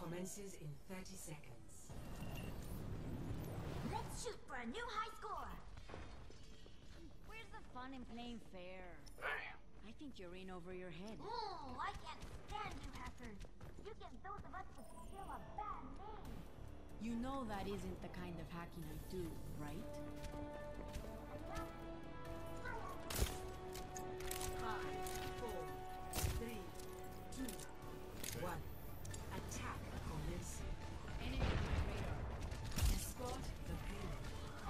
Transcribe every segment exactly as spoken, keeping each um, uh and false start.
commences in thirty seconds. Let's shoot for a new high score! Where's the fun in playing fair? Hey. I think you're in over your head. Oh, I can't stand you hackers! You give those of us with skill a bad name! You know that isn't the kind of hacking I do, right? Five, four, three, two, one. Attack commencing. Enemy on my radar. Escort the payload.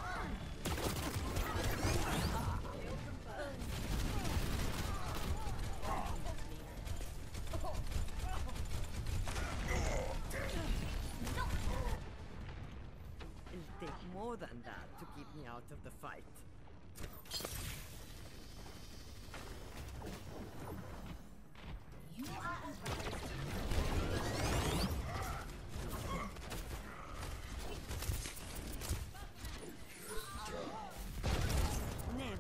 Fail confirmed. It'll take more than that to keep me out of the fight. You are Nem.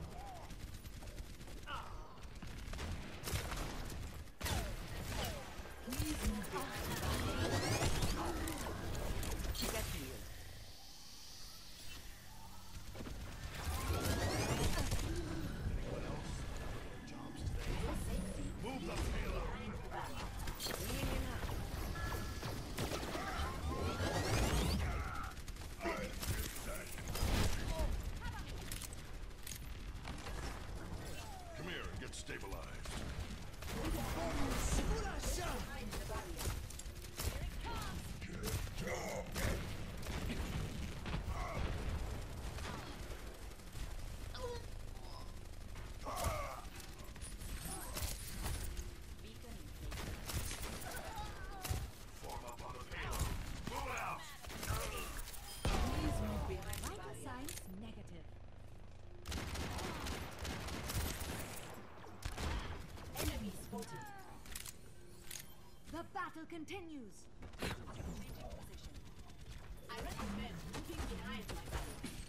Get here. Move the payload. Come here and get stabilized. Form up on the payload. Move it out. Vital signs negative. Enemy spotted. The battle continues. I recommend moving behind my back.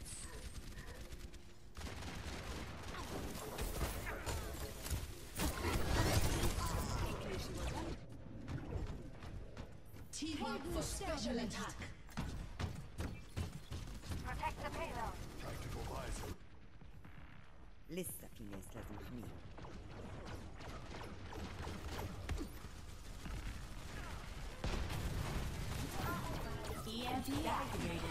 Team up for special attack. protect the payload. Tactical visor. لسه في ناس لازم احميهم. E M P activated.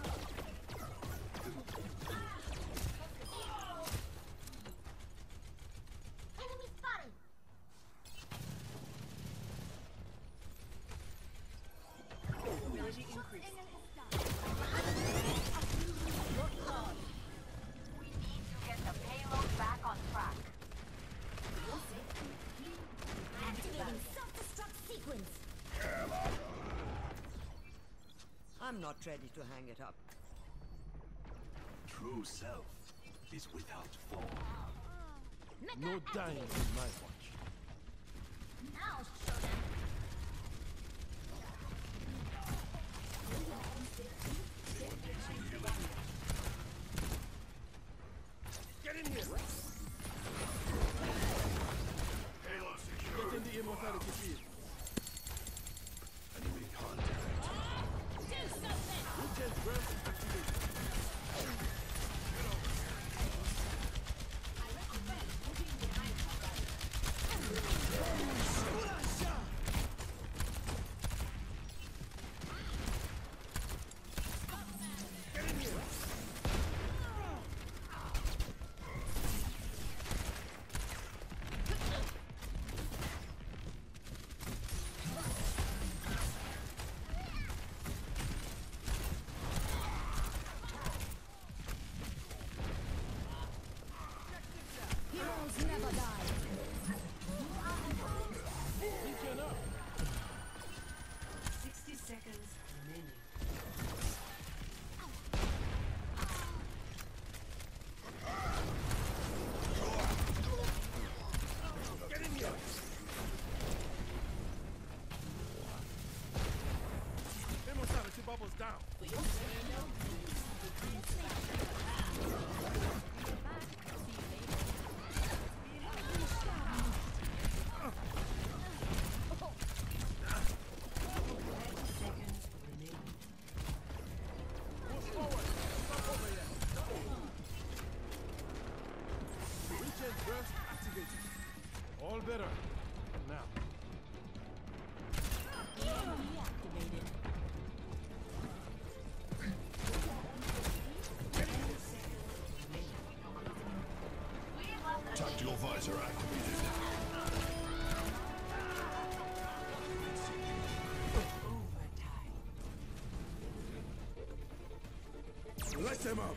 Enemy spotted! Ability increase. We need to get the payload back on track. Activating self-destruct sequence. I'm not ready to hang it up. True self is without form. Mecha No dying activated. in my watch. Now show them. Get in here! Payload secure. Get in the immortality field. Enemy contact. Do something! Regen grant activated. I recommend moving behind my back. them up.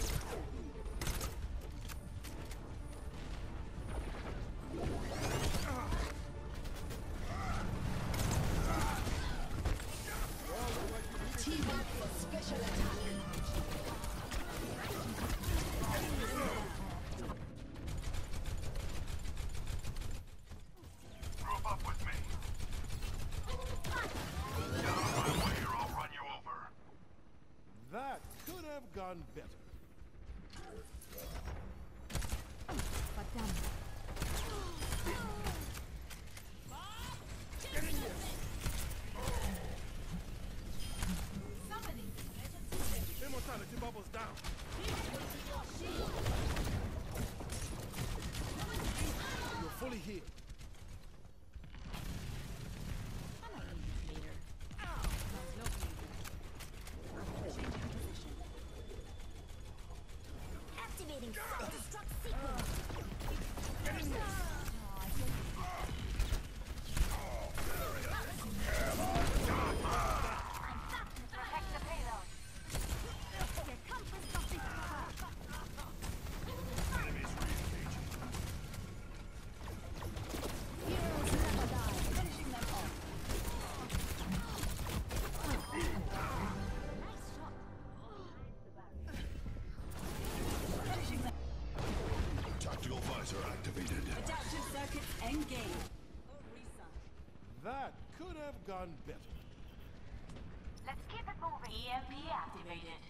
Team up for special attack. Group up with me. Get out of my way or I'll run you over. That could have gone better. Fatame. Get in here. Immortality bubbles down. You're fully healed. I might need this later. Translocating. Changing position. Activating self-destruct sequence. Get in here. Oh, I feel Protect the payload. Here comes the something. Enemies re-engaging. heroes never die. Finishing them off. Nice shot. Tactical visor activated. Adaptive circuits engaged. That could have gone better. Let's keep it moving. E M P activated.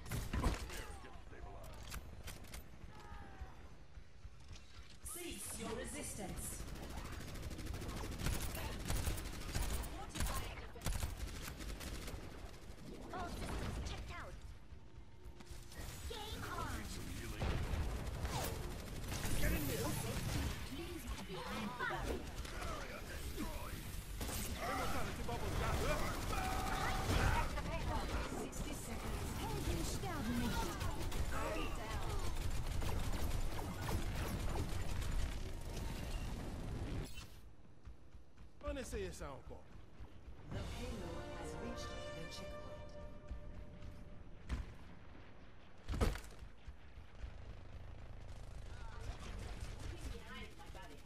Cease your resistance. All systems checked out. Game on. Some healing. Get in here. Immortality bubbles down. Protect the payload. sixty seconds. Heldensterben nicht. On essayer ça encore. The payload has reached the checkpoint. Behind my body.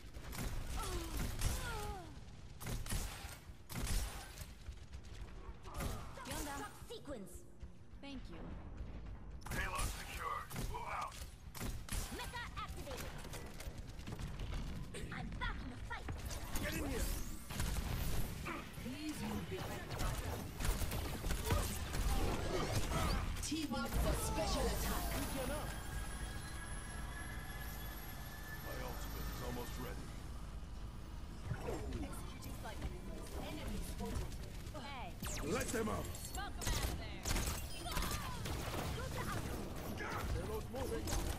Yonda. Sequence. Thank you. Payload secured. Move out. Mecha activated. I'm back in the fight. Get in here. Please move behind the body. Team up for special attack. Get up. My ultimate is almost ready. Executing flight maneuvers. Enemy spotted. Hey, Let them up. smoke 'em out of there. Payload's moving.